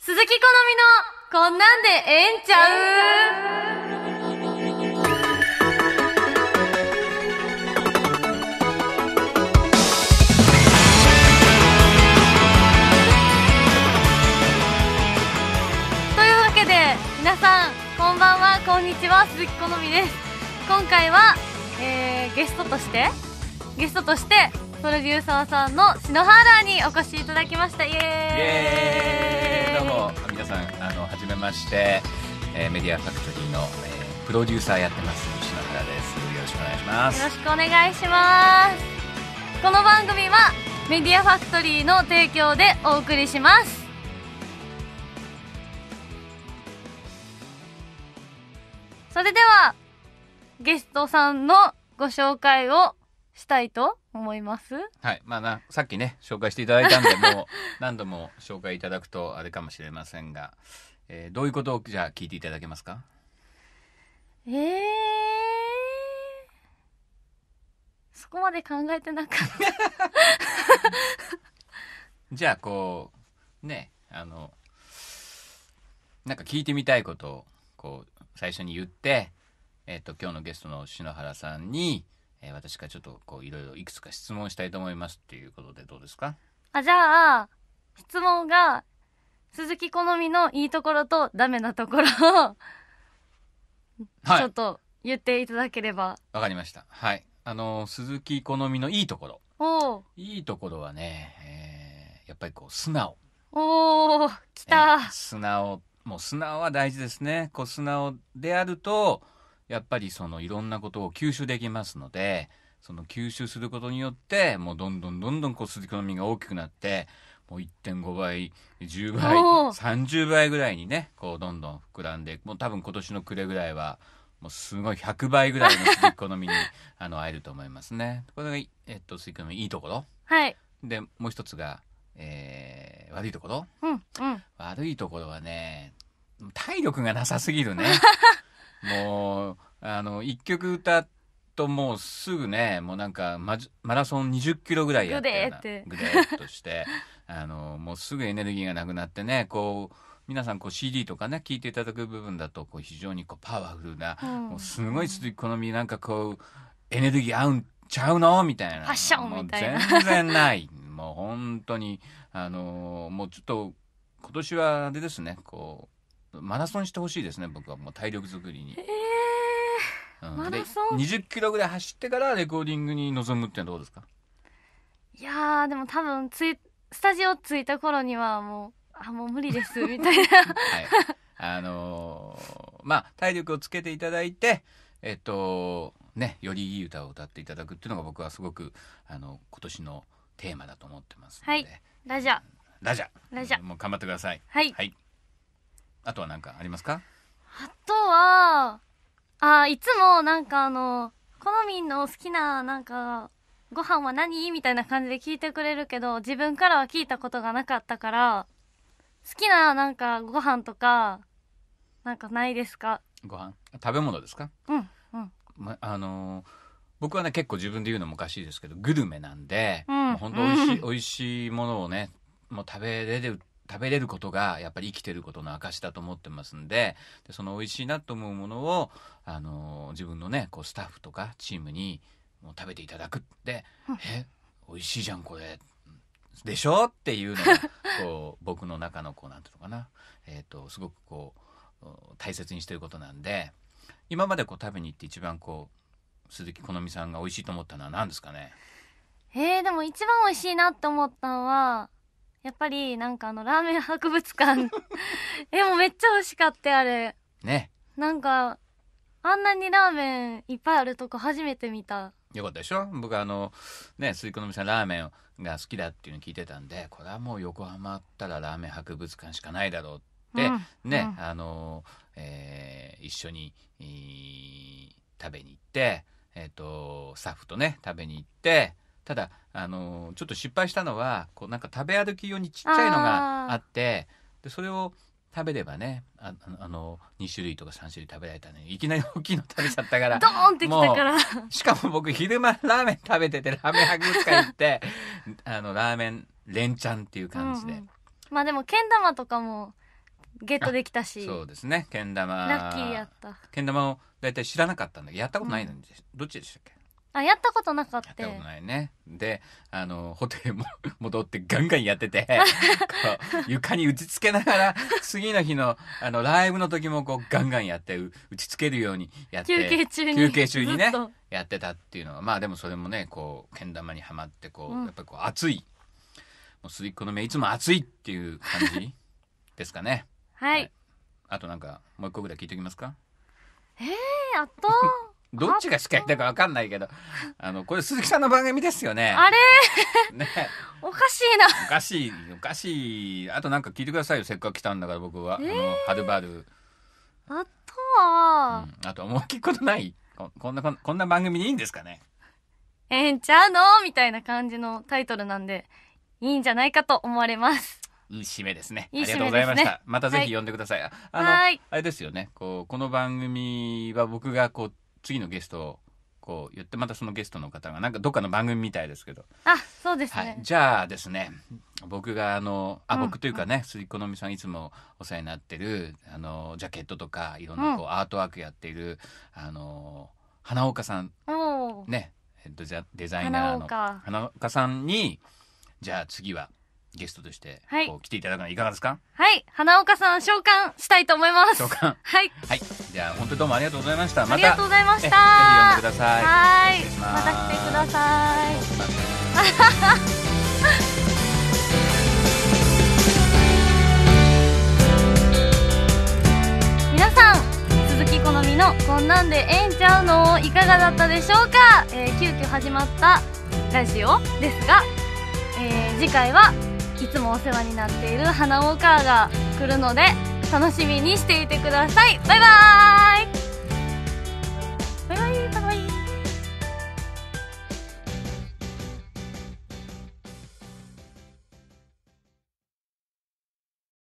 鈴木好みのこんなんでええんちゃう？というわけで皆さんこんばんは、こんにちは、鈴木好みです。今回は、ゲストとしてプロデューサーさんの篠原にお越しいただきました。イエーイ。 どうも皆さんはじめまして、メディアファクトリーの、プロデューサーやってます篠原です。よろしくお願いします。 よろしくお願いします。この番組はメディアファクトリーの提供でお送りします。それではゲストさんのご紹介をしたいと思います。 はい、さっきね紹介していただいたんでもう何度も紹介いただくとあれかもしれませんが、どういうことをじゃあ聞いていただけますか？ そこまで考えてなかったじゃあこうねなんか聞いてみたいことをこう最初に言って、今日のゲストの篠原さんに私からちょっとこういろいろいくつか質問したいと思いますっていうことでどうですか？ じゃあ質問が鈴木好みのいいところとダメなところをちょっと言っていただければ。 わかりました。はい、鈴木好みのいいところ、いいところはね、やっぱりこう素直。 おー、来た。 素直は大事ですね。こう素直であるとやっぱりそのいろんなことを吸収できますので、その吸収することによってもうどんどんこう鈴木好みが大きくなって、もう 1.5 倍10倍30倍ぐらいにねこうどんどん膨らんで、もう多分今年の暮れぐらいはもうすごい100倍ぐらいの鈴木好みに会えると思いますね。これが、鈴木好みのいいところ。 はいでもう一つが、悪いところ、悪いところはね、体力がなさすぎるねもう一曲歌っともうすぐね、もうなんかマラソン20キロぐらいやったようなぐでーっとしてもうすぐエネルギーがなくなってね、こう皆さんこう CD とかね聞いていただく部分だとこう非常にこうパワフルな、もうすごい鈴木好みなんかこうエネルギー合うんちゃうのみたいな、 ファッションみたいな、 もう全然ないもう本当にもうちょっと今年はあれですね、こうマラソンしてほしいですね、僕はもう体力作りに。 マラソンで20キロぐらい走ってからレコーディングに臨むってのはどうですか？ いやーでも多分スタジオ着いた頃にはもう無理ですみたいなはい、体力をつけていただいてよりいい歌を歌っていただくっていうのが僕はすごく今年のテーマだと思ってますので、 はい、ラジャもう頑張ってください。 はい、 はい、あとは何かありますか？ あとはいつもなんか好みの好きななんかご飯は何みたいな感じで聞いてくれるけど、自分からは聞いたことがなかったから、好きななんかご飯とかなんかないですか？ ご飯、食べ物ですか？僕はね結構自分で言うのもおかしいですけどグルメなんで、もう本当おいしいものをねもう食べれることがやっぱり生きてることの証だと思ってますんで、その美味しいなと思うものを自分のねこうスタッフとかチームにもう食べていただくって、美味しいじゃんこれでしょっていうのがこう僕の中のこうなんていうのかな、すごくこう大切にしてることなんで、今までこう食べに行って一番こう鈴木好みさんが美味しいと思ったのは何ですかね？ でも一番美味しいなって思ったのはやっぱりなんかラーメン博物館もうめっちゃ美味しかったあれね。 なんかあんなにラーメンいっぱいあるとこ初めて見た。 よかったでしょ？僕鈴木好みさんラーメンが好きだっていうの聞いてたんで、これはもう横浜あったらラーメン博物館しかないだろうって、一緒に食べに行って、スタッフとね食べに行って、ただちょっと失敗したのはこうなんか食べ歩き用にちっちゃいのがあって、でそれを食べればね2種類とか3種類食べられたのに、いきなり大きいの食べちゃったからドーンってきたからしかも僕昼間ラーメン食べててラーメン博物館行ってラーメン連チャンっていう感じで、 でもけん玉とかもゲットできたし。 そうですね。けん玉。 ラッキーやった。 けん玉をだいたい知らなかったんだけど、やったことないのに、どっちでしたっけ？ やったことなかった。 やったことないね。で、ホテルも戻ってガンガンやってて、こう床に打ち付けながら、次の日の、ライブの時もこうガンガンやって、打ち付けるようにやって、 休憩中にね、 やってたっていうのは、まあでもそれもね、こう、けん玉にはまって、こう、やっぱりこう、熱い。もうすりっこの目いつも熱いっていう感じですかね。 はい。 あとなんか、もう一個ぐらい聞いておきますか？ あとどっちが司会だか分かんないけど、これ鈴木さんの番組ですよね。 あれね、 おかしいな。 おかしい。あとなんか聞いてくださいよ。せっかく来たんだから僕は。はるばる。 あとは、 あともう聞くことない？こんな番組でいいんですかね？ ちゃうのみたいな感じのタイトルなんで、いいんじゃないかと思われます。 いい締めですね。 いい締めですね。 ありがとうございました。またぜひ呼んでください。 はい。 あれですよね。この番組は僕がこう、次のゲストをこう言って、またそのゲストの方がなんかどっかの番組みたいですけど。 そうですね。 はい、じゃあですね、僕が僕というかね、すりこのみさんいつもお世話になってるジャケットとかいろんなこう、アートワークやっている花岡さんね、デザイナーの花岡さんに、じゃあ次はゲストとしてこう来ていただくのはいかがですか？ はい、花岡さん召喚したいと思います。 召喚。 はい。 はい。じゃあ本当にどうもありがとうございました。またありがとうございました。ぜひ呼んでください。 はい。また来てください。皆さん、鈴木好みのこんなんでええんちゃうのいかがだったでしょうか？急遽始まったラジオですが、次回はいつもお世話になっている花岡が来るので楽しみにしていてください。バイバーイ。